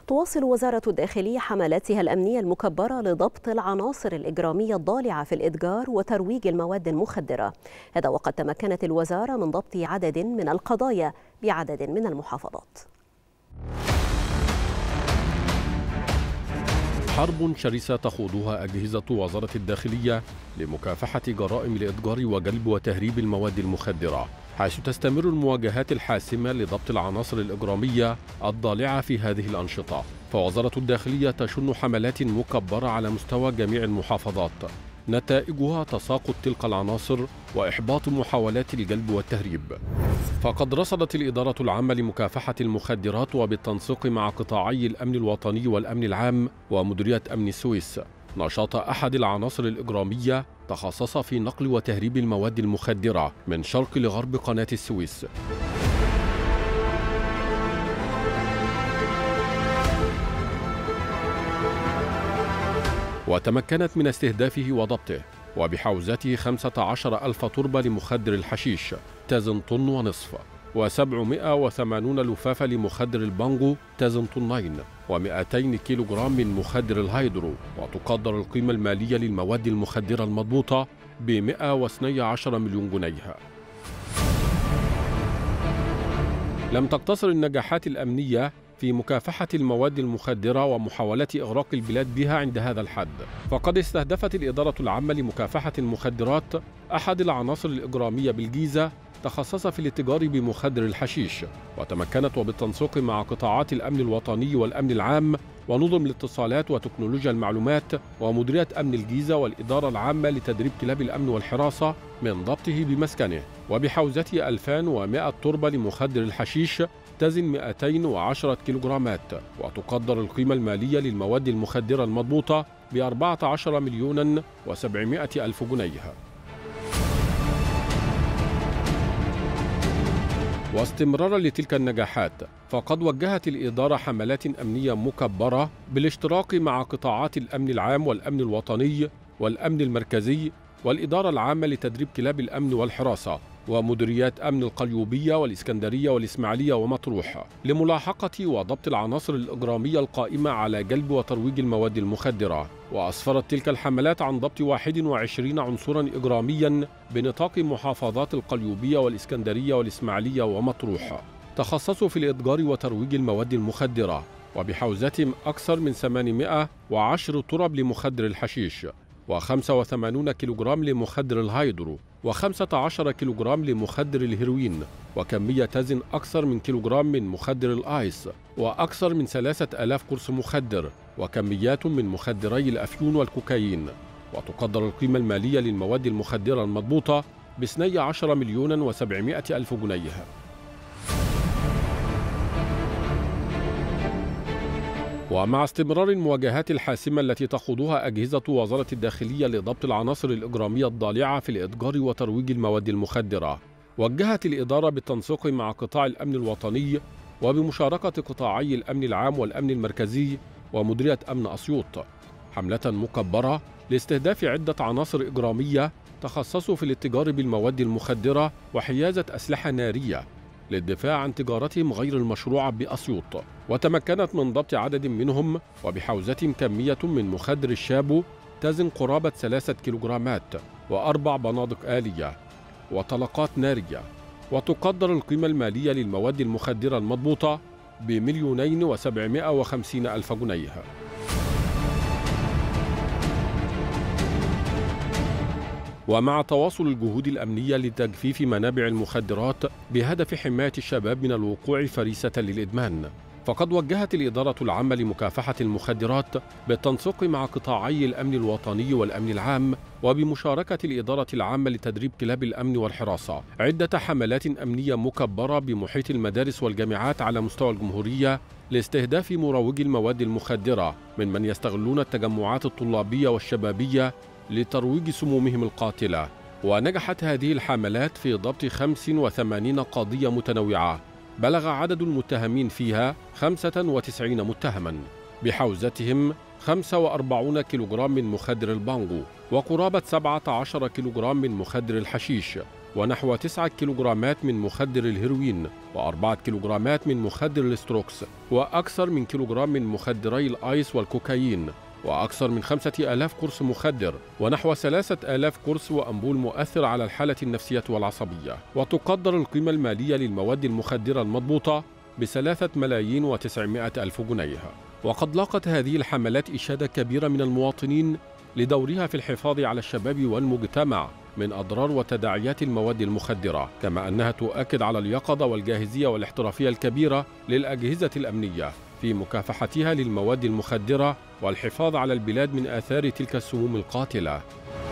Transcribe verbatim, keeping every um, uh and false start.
تواصل وزارة الداخلية حملاتها الأمنية المكبرة لضبط العناصر الإجرامية الضالعة في الإتجار وترويج المواد المخدرة، هذا وقد تمكنت الوزارة من ضبط عدد من القضايا بعدد من المحافظات. حرب شرسة تخوضها أجهزة وزارة الداخلية لمكافحة جرائم الإتجار وجلب وتهريب المواد المخدرة، حيث تستمر المواجهات الحاسمة لضبط العناصر الإجرامية الضالعة في هذه الأنشطة. فوزارة الداخلية تشن حملات مكبرة على مستوى جميع المحافظات، نتائجها تساقط تلك العناصر وإحباط محاولات الجلب والتهريب. فقد رصدت الإدارة العامة لمكافحة المخدرات وبالتنسيق مع قطاعي الأمن الوطني والأمن العام ومديرية أمن السويس نشاط أحد العناصر الإجرامية تخصص في نقل وتهريب المواد المخدرة من شرق لغرب قناة السويس. وتمكنت من استهدافه وضبطه، وبحوزته خمسة عشر ألف تربة لمخدر الحشيش تزن طن ونصف، وسبعمائة وثمانين لفافة لمخدر البانجو تزن طنين، ومئتين كيلو جرام من مخدر الهيدرو. وتقدر القيمة المالية للمواد المخدرة المضبوطة ب مائة واثني عشر مليون جنيه. لم تقتصر النجاحات الأمنية في مكافحة المواد المخدرة ومحاولة إغراق البلاد بها عند هذا الحد، فقد استهدفت الإدارة العامة لمكافحة المخدرات أحد العناصر الإجرامية بالجيزة تخصص في الاتجار بمخدر الحشيش، وتمكنت وبالتنسيق مع قطاعات الأمن الوطني والأمن العام ونظم الاتصالات وتكنولوجيا المعلومات ومديرية أمن الجيزة والإدارة العامة لتدريب كلاب الأمن والحراسة من ضبطه بمسكنه، وبحوزته ألفين ومائة تربة لمخدر الحشيش تزن مئتين وعشرة كيلوغرامات. وتقدر القيمة المالية للمواد المخدرة المضبوطة ب أربعة عشر مليون وسبعمائة ألف جنيه. واستمرارا لتلك النجاحات، فقد وجهت الإدارة حملات أمنية مكبرة بالاشتراك مع قطاعات الأمن العام والأمن الوطني والأمن المركزي والإدارة العامة لتدريب كلاب الأمن والحراسة ومديريات أمن القليوبية والإسكندرية والإسماعيلية ومطروح لملاحقة وضبط العناصر الإجرامية القائمة على جلب وترويج المواد المخدرة. وأسفرت تلك الحملات عن ضبط واحد وعشرين عنصرا إجراميا بنطاق محافظات القليوبية والإسكندرية والإسماعيلية ومطروح تخصصوا في الإتجار وترويج المواد المخدرة، وبحوزتهم أكثر من ثمانمائة وعشرة ترب لمخدر الحشيش، وخمسة وثمانين كيلوغرام لمخدر الهيدرو، وخمسة عشر كيلوغرام لمخدر الهيروين، وكمية تزن أكثر من كيلوغرام من مخدر الآيس، وأكثر من ثلاثة آلاف قرص مخدر، وكميات من مخدري الأفيون والكوكايين. وتقدر القيمة المالية للمواد المخدرة المضبوطة ب اثني عشر مليون وسبعمائة ألف جنيه. ومع استمرار المواجهات الحاسمة التي تخوضها أجهزة وزارة الداخلية لضبط العناصر الإجرامية الضالعة في الإتجار وترويج المواد المخدرة، وجهت الإدارة بالتنسيق مع قطاع الأمن الوطني وبمشاركة قطاعي الأمن العام والأمن المركزي ومديرية أمن أسيوط حملة مكبرة لاستهداف عدة عناصر إجرامية تخصصوا في الاتجار بالمواد المخدرة وحيازة أسلحة نارية للدفاع عن تجارتهم غير المشروعة بأسيوط. وتمكنت من ضبط عدد منهم وبحوزتهم كمية من مخدر الشابو تزن قرابة ثلاثة كيلوغرامات، وأربع بنادق آلية وطلقات نارية. وتقدر القيمة المالية للمواد المخدرة المضبوطة بمليونين وسبعمائة وخمسين ألف جنيه. ومع تواصل الجهود الأمنية لتجفيف منابع المخدرات بهدف حماية الشباب من الوقوع فريسة للإدمان، فقد وجهت الإدارة العامة لمكافحة المخدرات بالتنسيق مع قطاعي الأمن الوطني والأمن العام وبمشاركة الإدارة العامة لتدريب كلاب الأمن والحراسة عدة حملات أمنية مكبرة بمحيط المدارس والجامعات على مستوى الجمهورية لاستهداف مروجي المواد المخدرة من من يستغلون التجمعات الطلابية والشبابية لترويج سمومهم القاتلة. ونجحت هذه الحملات في ضبط خمس وثمانين قضية متنوعة بلغ عدد المتهمين فيها خمسة وتسعين متهما، بحوزتهم خمسة وأربعين كيلوغرام من مخدر البانجو، وقرابة سبعة عشر كيلوغرام من مخدر الحشيش، ونحو تسعة كيلوغرامات من مخدر الهيروين وأربعة كيلوغرامات من مخدر الستروكس وأكثر من كيلوغرام من مخدري الآيس والكوكايين وأكثر من خمسة آلاف قرص مخدر ونحو ثلاثة آلاف قرص وأنبول مؤثر على الحالة النفسية والعصبية. وتقدر القيمة المالية للمواد المخدرة المضبوطة بثلاثة ملايين وتسعمائة ألف جنيه. وقد لاقت هذه الحملات إشادة كبيرة من المواطنين لدورها في الحفاظ على الشباب والمجتمع من أضرار وتداعيات المواد المخدرة، كما أنها تؤكد على اليقظة والجاهزية والاحترافية الكبيرة للأجهزة الأمنية في مكافحتها للمواد المخدرة والحفاظ على البلاد من آثار تلك السموم القاتلة.